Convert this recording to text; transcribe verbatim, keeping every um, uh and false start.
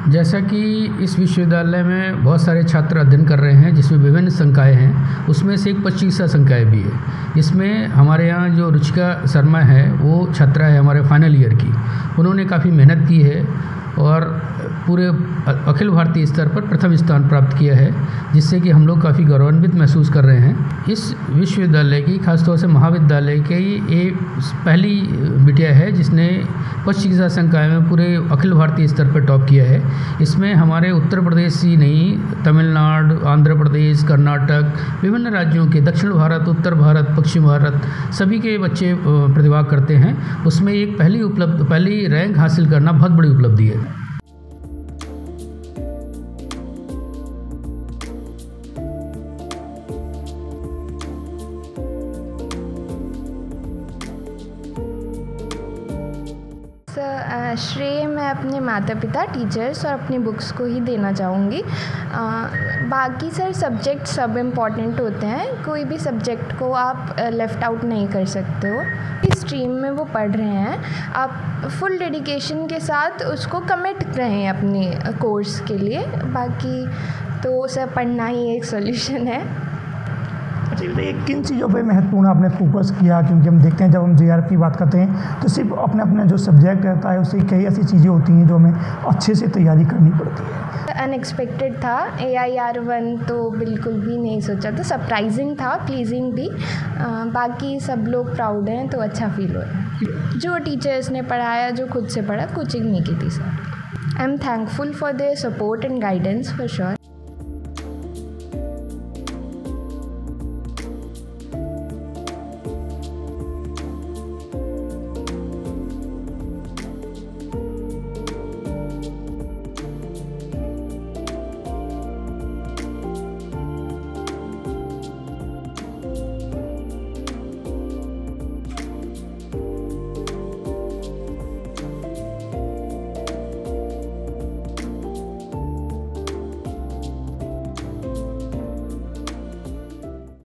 जैसा कि इस विश्वविद्यालय में बहुत सारे छात्र अध्ययन कर रहे हैं जिसमें विभिन्न संकाय हैं, उसमें से एक पच्चीसा संकाय भी है। इसमें हमारे यहाँ जो रुचिका शर्मा है वो छात्रा है हमारे फाइनल ईयर की। उन्होंने काफ़ी मेहनत की है और पूरे अखिल भारतीय स्तर पर प्रथम स्थान प्राप्त किया है, जिससे कि हम लोग काफ़ी गौरवान्वित महसूस कर रहे हैं। इस विश्वविद्यालय की खासतौर से महाविद्यालय की ये पहली बिटिया है जिसने पश्चिम चिकित्सा संकाय में पूरे अखिल भारतीय स्तर पर टॉप किया है। इसमें हमारे उत्तर प्रदेश ही नहीं, तमिलनाडु, आंध्र प्रदेश, कर्नाटक, विभिन्न राज्यों के, दक्षिण भारत, उत्तर भारत, पश्चिम भारत, सभी के बच्चे प्रतिभाग करते हैं। उसमें एक पहली उपलब्ध पहली रैंक हासिल करना बहुत बड़ी उपलब्धि है। श्रेय मैं अपने माता पिता, टीचर्स और अपनी बुक्स को ही देना चाहूँगी। बाकी सर सब्जेक्ट सब इम्पॉर्टेंट होते हैं, कोई भी सब्जेक्ट को आप लेफ़्ट आउट नहीं कर सकते हो। इस स्ट्रीम में वो पढ़ रहे हैं, आप फुल डेडिकेशन के साथ उसको कमिट रहें अपने कोर्स के लिए। बाकी तो सर पढ़ना ही एक सॉल्यूशन है। अच्छा बताइए, किन चीज़ों पे महत्वपूर्ण आपने फोकस किया? क्योंकि हम देखते हैं जब हम जे आर एफ की बात करते हैं तो सिर्फ अपने अपने जो सब्जेक्ट रहता है उससे कई ऐसी चीज़ें होती हैं जो हमें अच्छे से तैयारी करनी पड़ती है। अनएक्सपेक्टेड था, ए आई आर वन तो बिल्कुल भी नहीं सोचा था, सरप्राइजिंग था, प्लीजिंग भी। आ, बाकी सब लोग प्राउड हैं तो अच्छा फील हो रहा है। जो टीचर्स ने पढ़ाया, जो खुद से पढ़ा, कोचिंग नहीं की थी sir. I am thankful for their support and guidance for sure.